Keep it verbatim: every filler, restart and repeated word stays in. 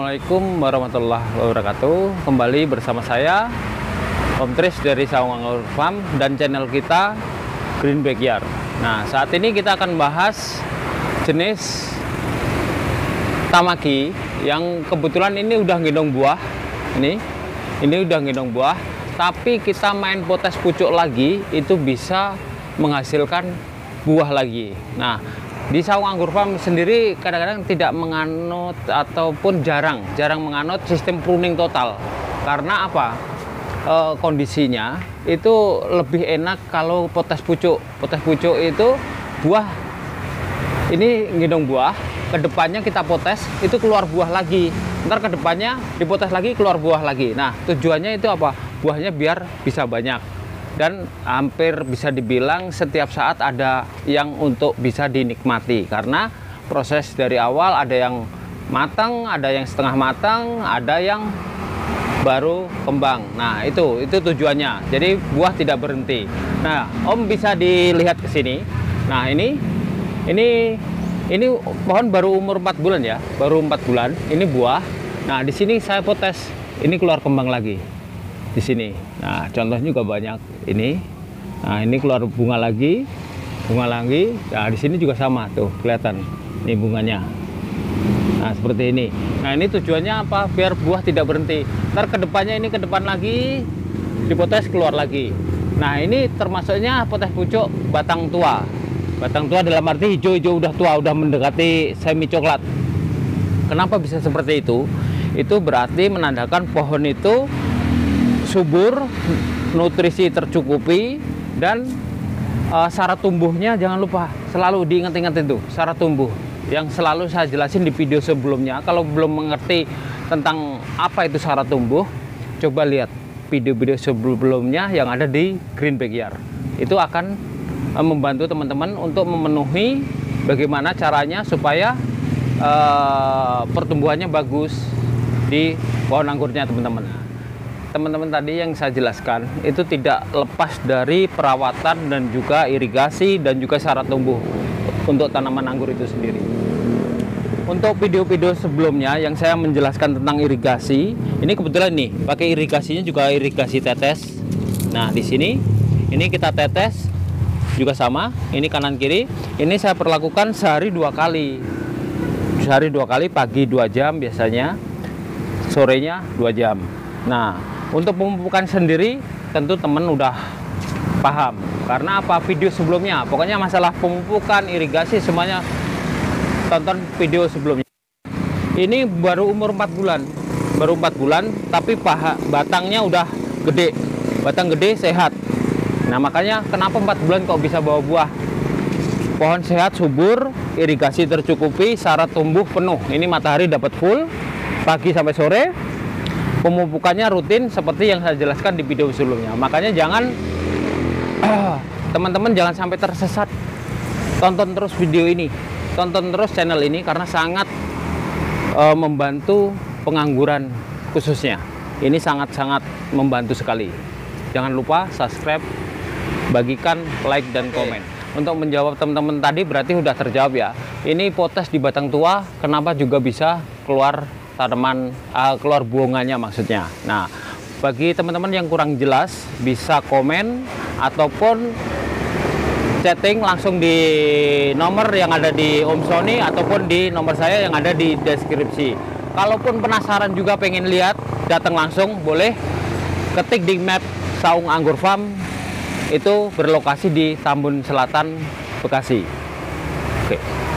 Assalamualaikum warahmatullahi wabarakatuh. Kembali bersama saya Om Tris dari Saung Anggur Farm dan channel kita Green Backyard. Nah, saat ini kita akan bahas jenis tamaki yang kebetulan ini udah gendong buah. Ini, ini udah gendong buah, tapi kita main potes pucuk lagi itu bisa menghasilkan buah lagi. Nah, di Saung Anggur Farm sendiri kadang-kadang tidak menganut ataupun jarang jarang menganut sistem pruning total. Karena apa? E, kondisinya itu lebih enak kalau potes pucuk. Potes pucuk itu buah, ini gendong buah, kedepannya kita potes itu keluar buah lagi. Ntar kedepannya dipotes lagi keluar buah lagi. Nah, tujuannya itu apa? Buahnya biar bisa banyak. Dan hampir bisa dibilang setiap saat ada yang untuk bisa dinikmati, karena proses dari awal ada yang matang, ada yang setengah matang, ada yang baru kembang. Nah, itu itu tujuannya. Jadi buah tidak berhenti. Nah, Om bisa dilihat ke sini. Nah, ini ini ini pohon baru umur empat bulan ya, baru empat bulan. Ini buah. Nah, di sini saya potes, ini keluar kembang lagi. Di sini. Nah, contohnya juga banyak ini. Nah, ini keluar bunga lagi, bunga lagi. Nah, di sini juga sama tuh, kelihatan ini bunganya. Nah, seperti ini. Nah, ini tujuannya apa? Biar buah tidak berhenti. Ntar kedepannya ini ke depan lagi, dipotes keluar lagi. Nah, ini termasuknya potes pucuk batang tua. Batang tua dalam arti hijau-hijau udah tua, udah mendekati semi coklat. Kenapa bisa seperti itu? Itu berarti menandakan pohon itu subur, nutrisi tercukupi, dan uh, syarat tumbuhnya jangan lupa selalu diingat-ingat itu syarat tumbuh yang selalu saya jelasin di video sebelumnya. Kalau belum mengerti tentang apa itu syarat tumbuh, coba lihat video-video sebelumnya yang ada di Green Backyard. Itu akan uh, membantu teman-teman untuk memenuhi bagaimana caranya supaya uh, pertumbuhannya bagus di pohon anggurnya teman-teman. Teman-teman tadi yang saya jelaskan itu tidak lepas dari perawatan dan juga irigasi dan juga syarat tumbuh untuk tanaman anggur itu sendiri. Untuk video-video sebelumnya yang saya menjelaskan tentang irigasi, ini kebetulan nih pakai irigasinya juga irigasi tetes. Nah, di sini ini kita tetes juga sama, ini kanan kiri. Ini saya perlakukan sehari dua kali. Sehari dua kali, pagi dua jam biasanya, sorenya dua jam. Nah, untuk pemupukan sendiri tentu teman udah paham, karena apa, video sebelumnya pokoknya masalah pemupukan, irigasi semuanya tonton video sebelumnya. Ini baru umur empat bulan, baru empat bulan tapi paha batangnya udah gede, batang gede, sehat. Nah, makanya kenapa empat bulan kok bisa bawa buah. Pohon sehat, subur, irigasi tercukupi, syarat tumbuh penuh. Ini matahari dapat full pagi sampai sore. Pemupukannya rutin seperti yang saya jelaskan di video sebelumnya. Makanya jangan teman-teman jangan sampai tersesat. Tonton terus video ini, tonton terus channel ini, karena sangat uh, membantu pengangguran khususnya. Ini sangat-sangat membantu sekali. Jangan lupa subscribe, bagikan, like, dan komen. Untuk menjawab teman-teman tadi berarti sudah terjawab ya. Ini potes di batang tua, kenapa juga bisa keluar tanaman, uh, keluar buongannya maksudnya. Nah, bagi teman-teman yang kurang jelas bisa komen ataupun chatting langsung di nomor yang ada di Om Sony ataupun di nomor saya yang ada di deskripsi. Kalaupun penasaran juga pengen lihat, datang langsung boleh, ketik di map Saung Anggur Farm, itu berlokasi di Tambun Selatan, Bekasi. Oke.